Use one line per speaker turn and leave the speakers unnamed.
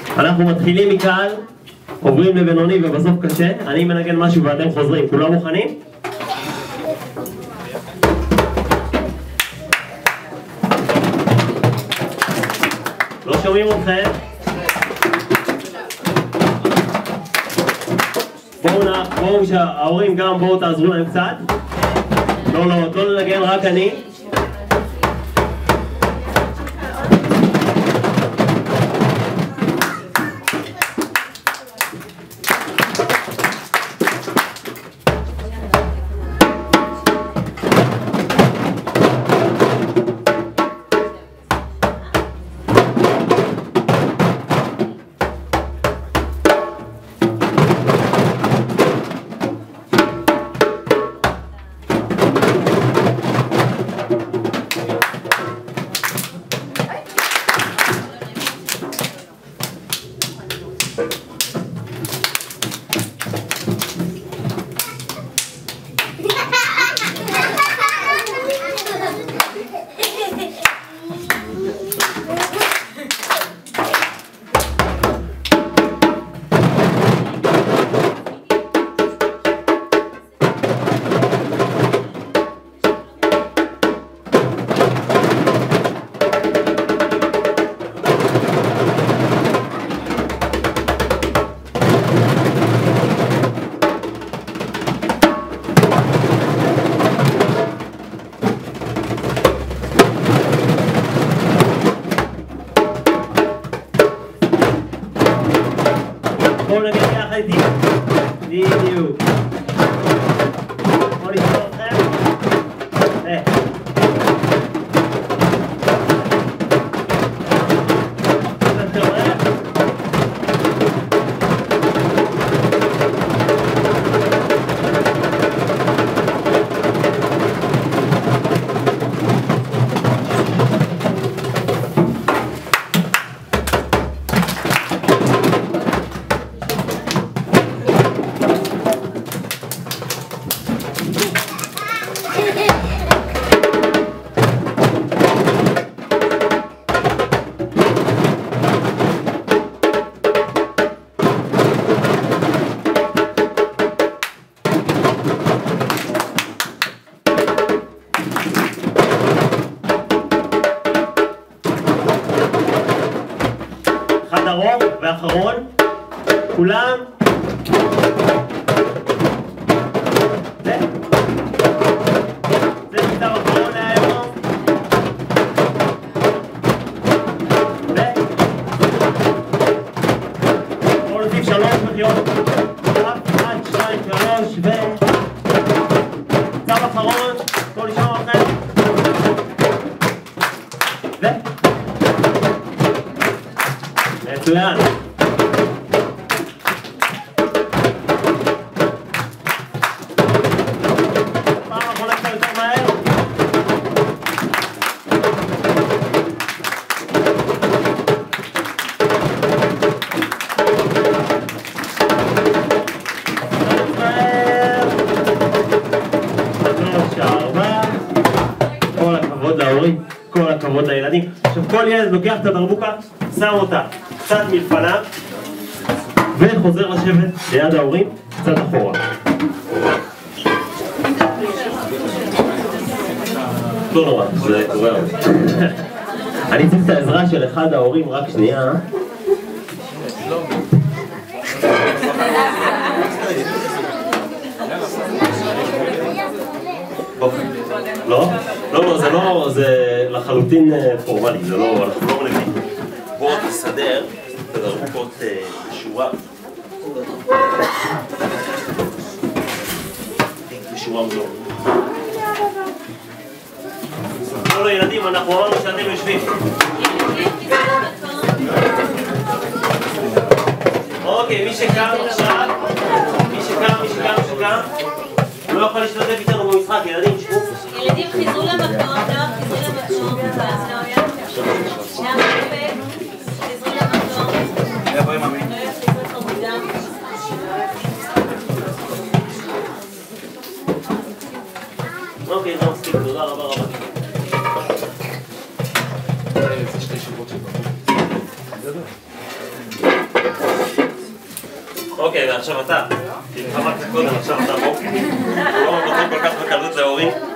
אנחנו מתחילים מקל, עוברים לבינוני ובסוף קשה. אני מנגן משהו ואתם חוזרים. כולם מוכנים? לא שומעים אתכם? בואו שההורים גם בואו תעזרו להם קצת. לא לנגן, רק אני. בואו נגיד יחד איתי. בדיוק. בואו נשמור אתכם. אחד ארוך ואחרון, כולם. זה מכתב אחרון להיום. בואו נוסיף 3 מחיאות. 1, 2, 3 מכתב אחרון. בואו נשמע לכם. מצוין. פעם אחרונה קצת יותר מהר. כל הכבוד להורים, כל הכבוד לילדים. עכשיו כל ילד לוקח את הדרבוקה, שם אותה קצת מלפניו וחוזר לשבת ליד ההורים קצת אחורה. לא נורא, זה קורה. אני צריך את העזרה של אחד ההורים, רק שנייה. לא, זה לא, זה לחלוטין פורמלי, זה לא, אנחנו לא מנגנים. בואו תסדר את הדרבוקות בשורה. בשורה מזו. לא, ילדים, אנחנו אמרנו שאתם יושבים. אוקיי, מי שקם עכשיו, מי שקם, הוא לא יכול להשתתף איתנו במשחק, ילדים, שבו.
ילדים חיזרו למקום, חיזרו למקום.
אוקיי, זה מספיק, תודה רבה רבה.
זה שתי שורות של
אוקיי, ועכשיו אתה. כי התחמקת קודם, עכשיו אתה בוא. לא נותן כל כך בקלות להורים.